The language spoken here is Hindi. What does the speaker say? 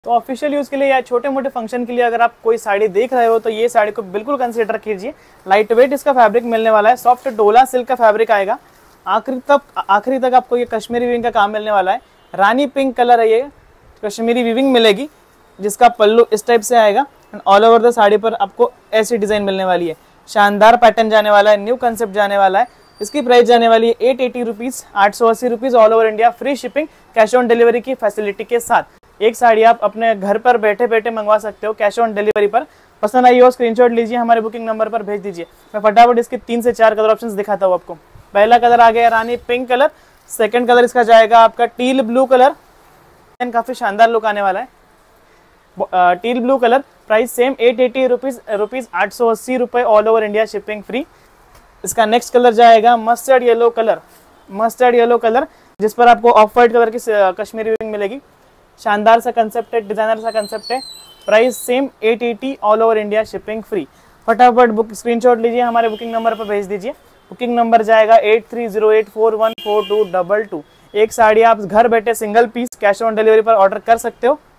तो ऑफिशियल यूज़ के लिए या छोटे मोटे फंक्शन के लिए अगर आप कोई साड़ी देख रहे हो तो ये साड़ी को बिल्कुल कंसीडर कीजिए। लाइट वेट इसका फैब्रिक मिलने वाला है, सॉफ्ट डोला सिल्क का फैब्रिक आएगा। आखिरी तक आपको ये कश्मीरी वीविंग का काम मिलने वाला है। रानी पिंक कलर है, ये कश्मीरी वीविंग मिलेगी, जिसका पल्लू इस टाइप से आएगा and all over the sari पर आपको ऐसी डिज़ाइन मिलने वाली है। शानदार पैटर्न जाने वाला है, न्यू कंसेप्ट जाने वाला है। इसकी प्राइस जाने वाली है 880 rupees, 880 rupees all over India, free shipping, cash on delivery की फैसिलिटी के साथ। एक साड़ी आप अपने घर पर बैठे बैठे मंगवा सकते हो कैश ऑन डिलीवरी पर। पसंद आई हो स्क्रीनशॉट लीजिए, हमारे बुकिंग नंबर पर भेज दीजिए। मैं फटाफट इसके 3 से 4 कलर ऑप्शंस दिखाता हूँ आपको। पहला कलर आ गया रानी पिंक कलर, सेकंड कलर इसका जाएगा आपका टील ब्लू कलर, काफ़ी शानदार लुक आने वाला है। Teal blue colour, price same 880 rupees, 880 रुपये all over India, shipping free. इसका नेक्स्ट कलर जाएगा मस्टर्ड येलो कलर, जिस पर आपको ऑफ वाइट कलर की कश्मीरी वीविंग मिलेगी। शानदार सा कंसेप्ट है, डिजाइनर सा कंसेप्ट है। Price same 880 all over India, shipping free. फटाफट स्क्रीनशॉट लीजिए, हमारे बुकिंग नंबर पर भेज दीजिए। बुकिंग नंबर जाएगा 8308414222। एक साड़ी आप घर बैठे single piece cash on delivery पर ऑर्डर कर सकते हो।